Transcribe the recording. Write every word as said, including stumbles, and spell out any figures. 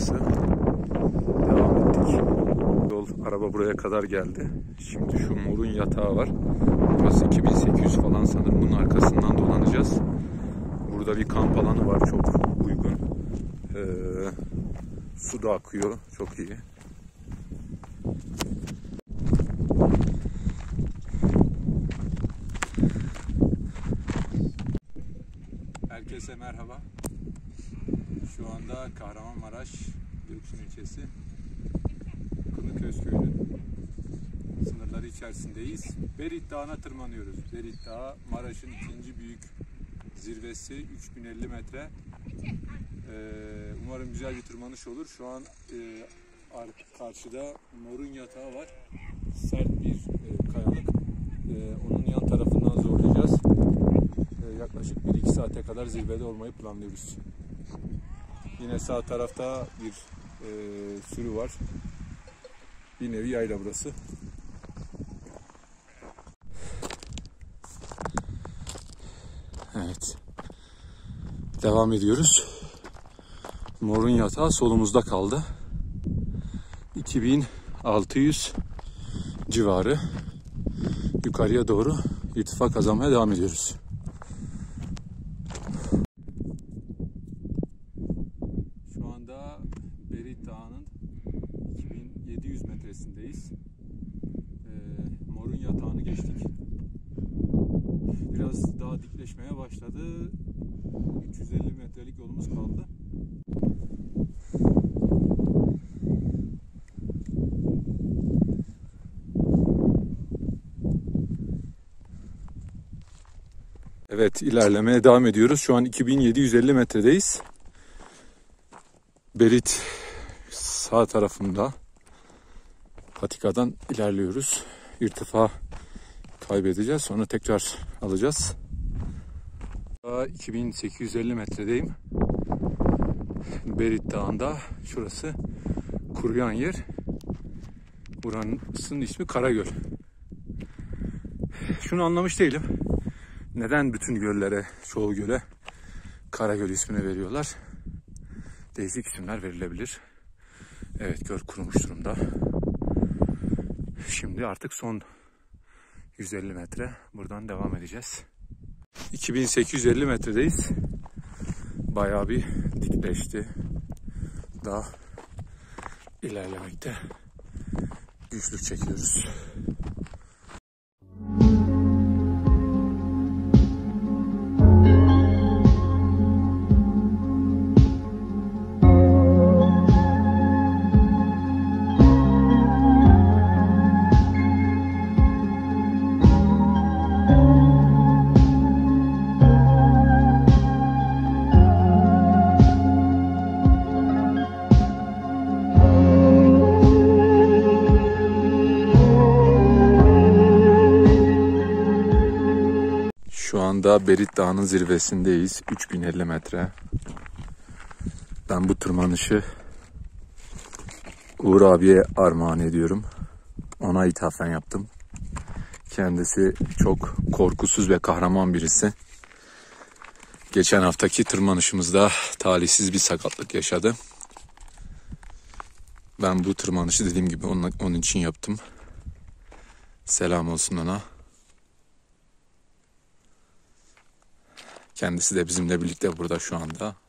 burası. Devam ettik. Yol, araba buraya kadar geldi. Şimdi şu morun yatağı var. Burası iki bin sekiz yüz falan sanırım. Bunun arkasından dolanacağız. Burada bir kamp alanı var. Çok uygun. Ee, su da akıyor. Çok iyi. Herkese merhaba. Şu anda Kahramanmaraş Göksun ilçesi Kınıköz köyünün sınırları içerisindeyiz. Berit Dağı'na tırmanıyoruz. Berit Dağı Maraş'ın ikinci büyük zirvesi, üç bin elli metre. Ee, umarım güzel bir tırmanış olur. Şu an e, karşıda morun yatağı var. Sert bir e, kayalık. E, onun yan tarafından zorlayacağız. E, yaklaşık bir iki saate kadar zirvede olmayı planlıyoruz. Yine sağ tarafta bir e, sürü var. Bir nevi yayla burası. Evet. Devam ediyoruz. Morun yatağı solumuzda kaldı. iki bin altı yüz civarı yukarıya doğru irtifa kazanmaya devam ediyoruz. Şu anda Berit Dağı'nın iki bin yedi yüz metresindeyiz. Ee, morun yatağını geçtik. Biraz daha dikleşmeye başladı. üç yüz elli metrelik yolumuz kaldı. Evet, ilerlemeye devam ediyoruz. Şu an iki bin yedi yüz elli metredeyiz. Berit sağ tarafında. Patikadan ilerliyoruz. İrtifa kaybedeceğiz. Sonra tekrar alacağız. iki bin sekiz yüz elli metredeyim. Berit Dağı'nda. Şurası kuruyan yer. Buranın ismi Karagöl. Şunu anlamış değilim. Neden bütün göllere, çoğu göle Karagöl ismini veriyorlar? Değişik isimler verilebilir. Evet, göl kurumuş durumda. Şimdi artık son yüz elli metre. Buradan devam edeceğiz. iki bin sekiz yüz elli metredeyiz. Bayağı bir dikleşti. Daha ilerlemekte güçlük çekiyoruz. Şu anda Berit Dağı'nın zirvesindeyiz. üç bin elli metre. Ben bu tırmanışı Uğur abiye armağan ediyorum. Ona ithafen yaptım. Kendisi çok korkusuz ve kahraman birisi. Geçen haftaki tırmanışımızda talihsiz bir sakatlık yaşadı. Ben bu tırmanışı dediğim gibi onun, onun için yaptım. Selam olsun ona. Kendisi de bizimle birlikte burada şu anda.